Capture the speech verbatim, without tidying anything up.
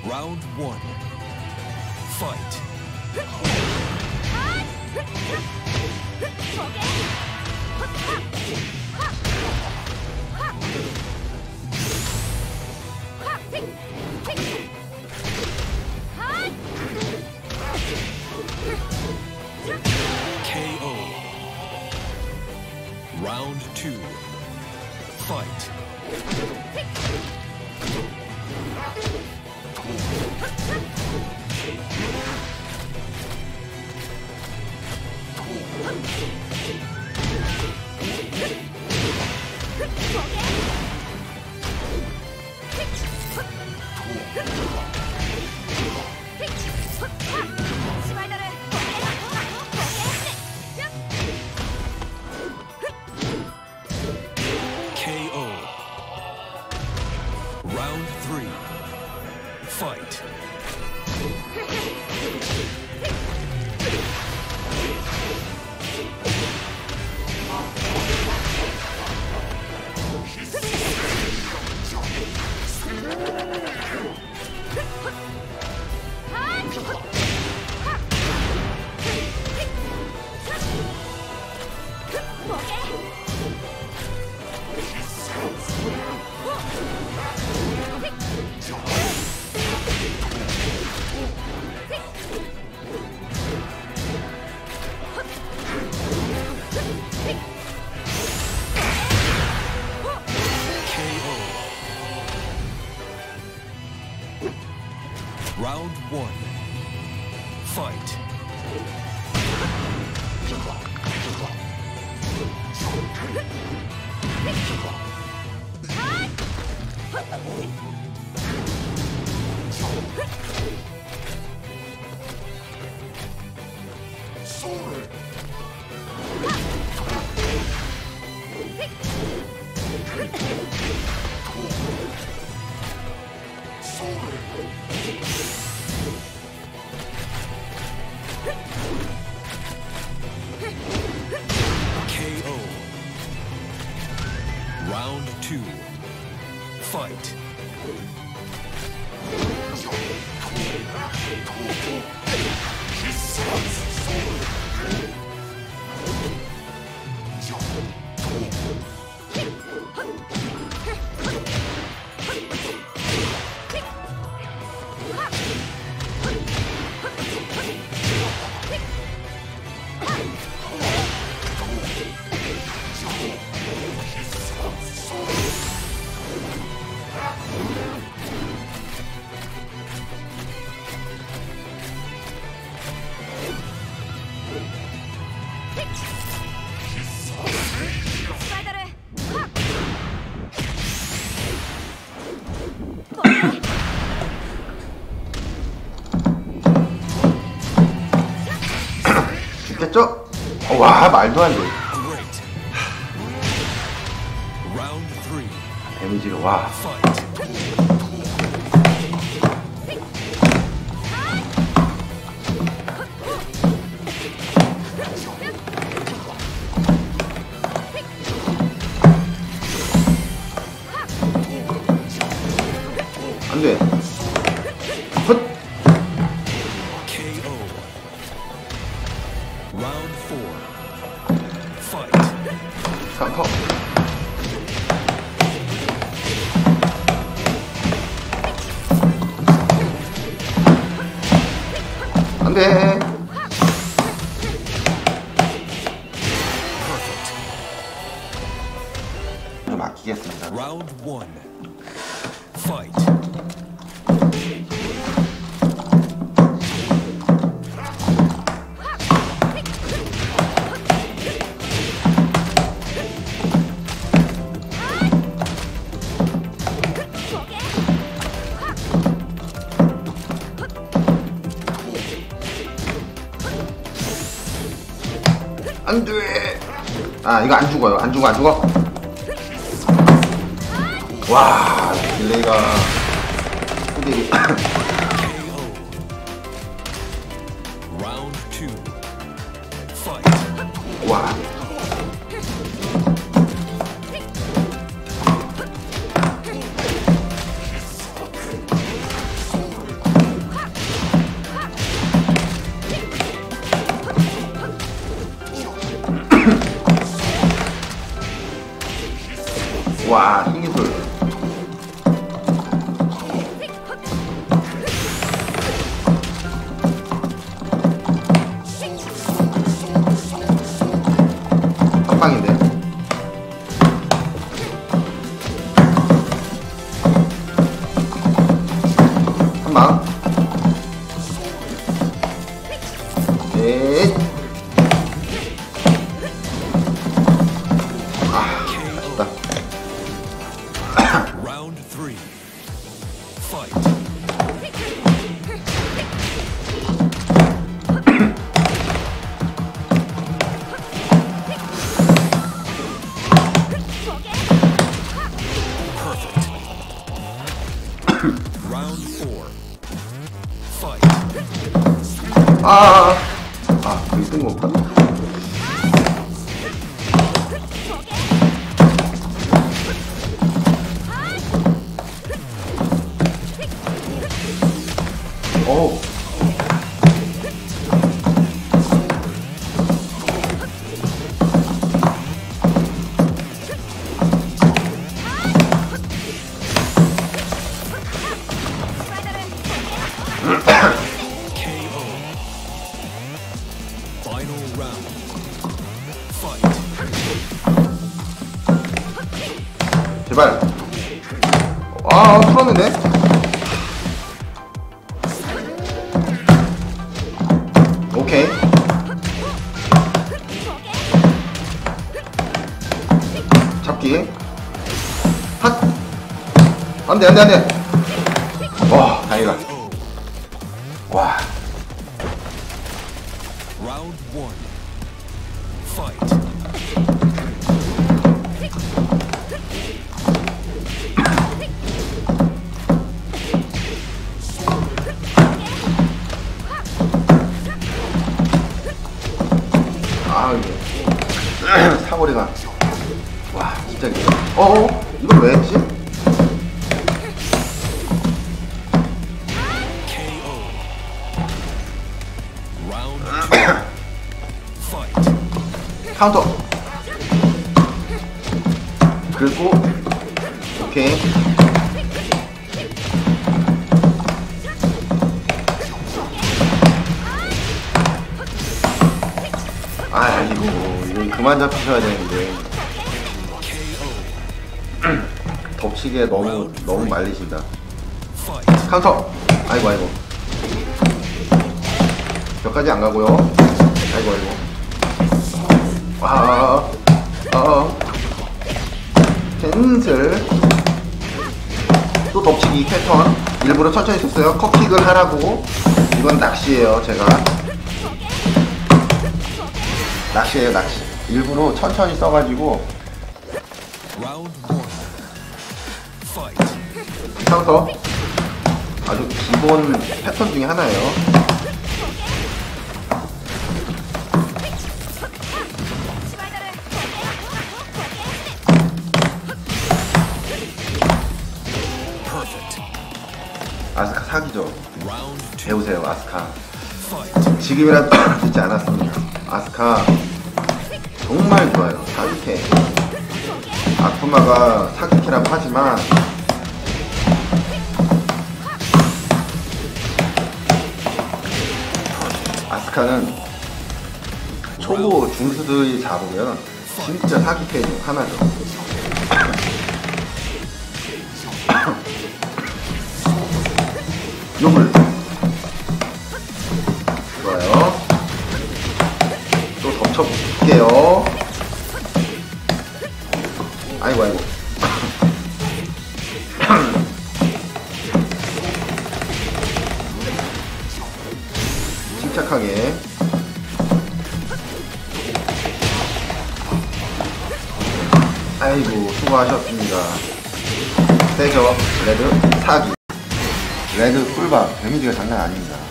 Round one. Fight. K O. Round two. Fight. K O. Round three. Fight. Round one. Fight. K O. Round two. Fight. 죽겠죠? 어, 와, 말도 안 돼. 데미지가 와. 안 돼. 헛. 삼퍼. 안 돼. 좀 아끼겠습니다. Round one. Fight. 안 돼. 아, 이거 안 죽어요. 안 죽어, 안 죽어. 와, 딜레이가. 근데 Round two. Fight. 와. 와, 신기술. 한 방인데. 한 방. 네. 아, 아쉽다. Round three. Fight. Perfect. Round four. Fight. 아, 아, 거기 뜬 건가? 오. K O. Final round. Fight. 제발. 아, 풀었는데? 오케이. 잡기. 핫. 안 돼, 안 돼, 안 돼. 와, 다행이다. 와. Round one. Fight. 아, 이게 사거리가. 와, 진짜 이게. 어어? 이걸 왜 했지? K O. Round two. Fight. 카운터. 그리고 오케이. 아, 이거 이거 그만 잡히셔야 되는데. 덮치기에 너무 너무 말리신다. Fight. 카운터. 아이고 아이고. 몇까지 안 가고요. 아이고 아이고. 아, 아, 캔슬. 또 덮치기 패턴. 일부러 천천히 썼어요. 컵킥을 하라고. 이건 낚시예요, 제가. 낚시예요, 낚시. 일부러 천천히 써가지고. Round one. Fight. 카운터. 아주 기본 패턴 중에 하나예요. Perfect. 아스카 사기죠. Round two. 배우세요, 아스카. Fight. 지금이라도 듣지 않았습니다. 아스카 정말 좋아요. 사기캐. 아쿠마가 사기캐라고 하지만 아스카는 초보 중수들이 잡으면 진짜 사기캐 중 하나죠. 요물 좋아요. 또 덮쳐볼게요. 아이고 아이고. 침착하게. 아이고 수고하셨습니다. 세죠. 레드 사기. 레드 꿀밤 데미지가 장난 아닙니다.